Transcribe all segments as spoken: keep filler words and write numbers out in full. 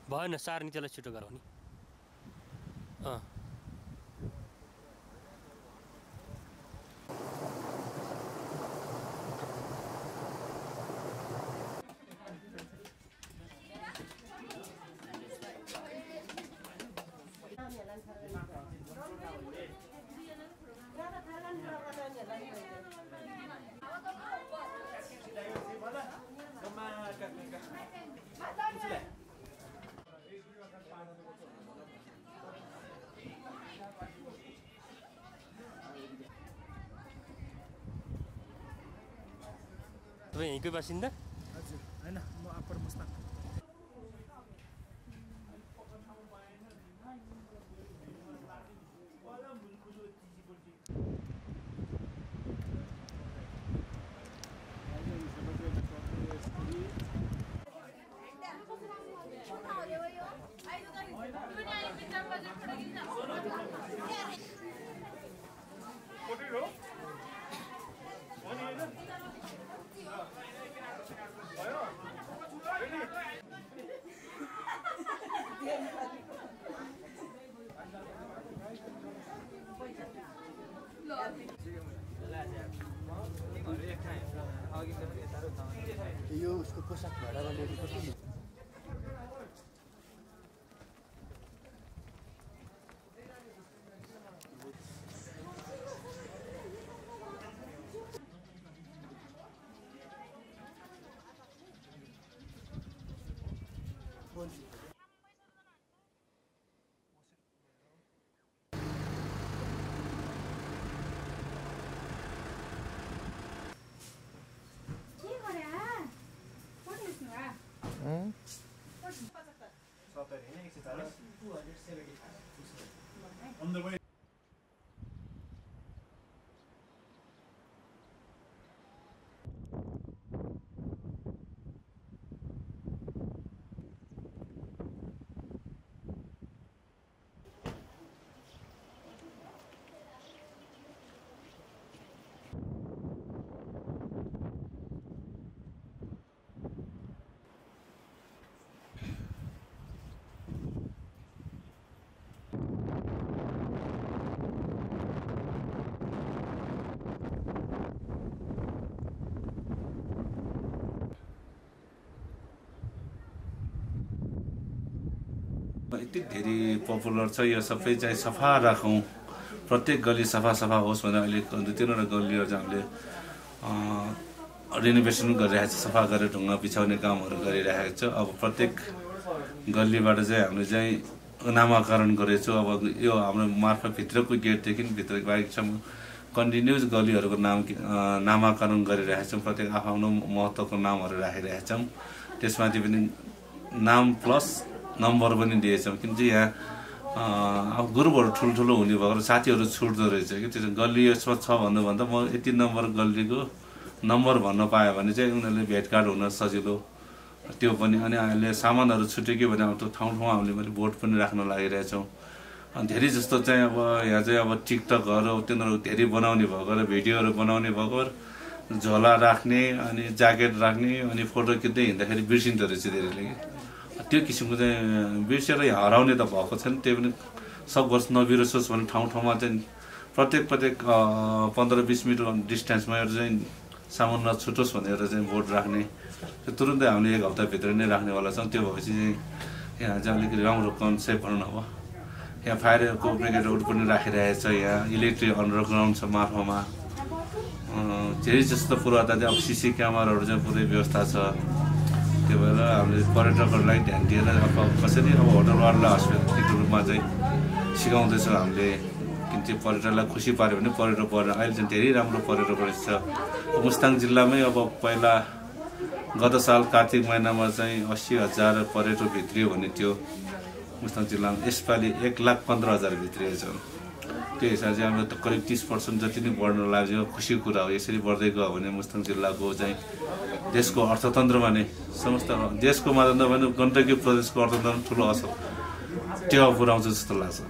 भएन सार्नी त्यसलाई छिटो गराउने अँ तपाईँ यहीँकै बासिन्दा? हजुर हैन म अप्पर मुस्ताङ यो उसको पोसाक भाडामा ल्याउनु पर्छ नि On the way. यति धेरै पपुलर छ यो सबै चाहिँ सफा राखौँ प्रत्येक गली सफा सफा होस् भनेर अहिले दुई तीनवटा गल्लीहरू चाहिँ हामीले रिनोभेसन गरिरहेको छ सफा गरेर ढुङ्गा बिछाउने कामहरू गरिरहेको छ अब प्रत्येक गल्लीबाट चाहिँ हामीले चाहिँ नामाकरण गरेको छौँ अब यो हाम्रो मार्फत भित्रको गेटदेखि भित्र बाहिरसम्म कन्टिन्युस गल्लीहरूको नाम नामाकरण गरिरहेका छौँ प्रत्येक आफ्नो महत्त्वको नामहरू राखिरहेका छौँ त्यसमाथि पनि नाम प्लस नम्बर पनि दिएछौँ किनकि यहाँ अब ग्रुपहरू ठुल्ठुलो हुने भएर साथीहरू छुट्दो रहेछ कि त्यो गल्ली यसमा छ भन्नुभन्दा म यति नम्बर गल्लीको नम्बर भन्न पायो भने चाहिँ उनीहरूले भेटघाट हुन सजिलो त्यो पनि अनि अहिले सामानहरू छुट्यो भने अब त्यो ठाउँ ठाउँमा हामीले पनि बोर्ड पनि राख्न लागिरहेछौँ अनि धेरै जस्तो चाहिँ अब यहाँ चाहिँ अब टिकटकहरू तिनीहरू धेरै बनाउने भएको र भिडियोहरू बनाउने भएको झोला राख्ने अनि ज्याकेट राख्ने अनि फोटो खिच्दै हिँड्दाखेरि बिर्सिँदो रहेछ धेरैले कि त्यो किसिमको चाहिँ बिर्सेर हराउने त भएको छैन त्यो पनि सब वर्ष नबिर्सोस् भने ठाउँ ठाउँमा चाहिँ प्रत्येक प्रत्येक पन्ध्र बिस मिटर डिस्टेन्समा एउटा चाहिँ सामान नछुटोस् भनेर चाहिँ बोर्ड राख्ने त्यो तुरुन्तै हामीले एक हप्ताभित्र नै राख्नेवाला छौँ त्यो भएपछि चाहिँ यहाँ चाहिँ अलिकति राम्रो कन्सेप्ट भनौँ अब यहाँ फायरको ब्रिगेडहरू पनि राखिरहेको छ यहाँ इलेक्ट्रिक अन्डरग्राउन्ड छ मार्फमा धेरै जस्तो पूर्वाधार चाहिँ अब सिसी क्यामेराहरू चाहिँ पुरै व्यवस्था छ त्यो भएर हामीले पर्यटकहरूलाई ध्यान दिएर अब कसरी अब होटलवाला हस्पिटलको रूपमा चाहिँ सिकाउँदैछौँ हामीले किन चाहिँ पर्यटकलाई खुसी पार्यो भने पर्यटक बढ्न अहिले चाहिँ धेरै राम्रो पर्यटक रहेछ मुस्ताङ जिल्लामै अब पहिला गत साल कार्तिक महिनामा चाहिँ अस्सी हजार पर्यटक भित्रियो भने थियो मुस्ताङ जिल्लामा यसपालि एक लाख पन्ध्र हजार भित्रिएको छ त्यो हिसाबले चाहिँ हाम्रो त करिब तिस पर्सेन्ट जति नै बढ्न लाग्यो खुसीको कुरा हो यसरी बढ्दै गयो भने मुस्ताङ जिल्लाको चाहिँ देशको अर्थतन्त्रमा नै समस्त देशको मात्र नभए गण्डकी प्रदेशको अर्थतन्त्रमा ठुलो असर टेवा पुऱ्याउँछ जस्तो लाग्छ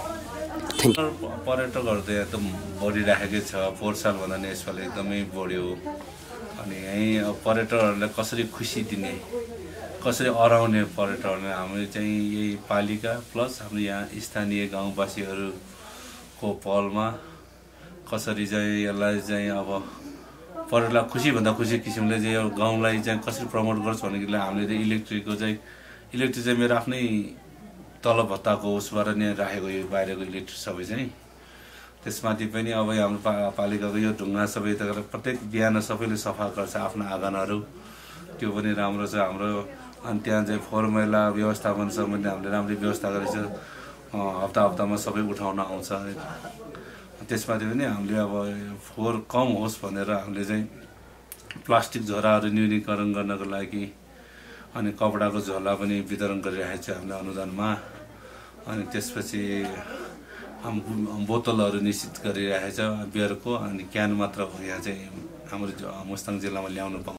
पर्यटकहरू त एकदम बढिराखेकै छ पोहोर सालभन्दा नि यसपालि एकदमै बढ्यो अनि यहीँ अब पर्यटकहरूलाई कसरी खुसी दिने कसरी अराउने पर्यटकहरूलाई हामीले चाहिँ यही पालिका प्लस हाम्रो यहाँ स्थानीय गाउँवासीहरूको पहलमा कसरी चाहिँ यसलाई चाहिँ अब पर्यटकलाई खुसीभन्दा खुसी किसिमले चाहिँ यो गाउँलाई चाहिँ कसरी प्रमोट गर्छ भन्ने हामीले चाहिँ इलेक्ट्रिकको चाहिँ इलेक्ट्रिक चाहिँ मेरो आफ्नै तलब भत्ताको उसबाट नै राखेको यो बाहिरको इलेक्ट्रिक सबै चाहिँ त्यसमाथि पनि अब हाम्रो पा पालिकाको यो ढुङ्गा सबै त प्रत्येक बिहान सबैले सफा गर्छ आफ्नो आँगनहरू त्यो पनि राम्रो छ हाम्रो अनि त्यहाँ चाहिँ फोहोर मैला व्यवस्थापन सम्बन्धी हामीले राम्ररी व्यवस्था गरेको छ हप्ता हप्तामा सबै उठाउन आउँछ त्यसमाथि पनि हामीले अब फोहोर कम होस् भनेर हामीले चाहिँ प्लास्टिक झोराहरू न्यूनीकरण गर्नको लागि अनि कपडाको झोला पनि वितरण गरिरहेको छ हामीले अनुदानमा अनि त्यसपछि बोतलहरू निश्चित गरिरहेको छ बियरको अनि क्यान मात्र हो यहाँ चाहिँ हाम्रो मुस्ताङ जिल्लामा ल्याउनु पाउँछ।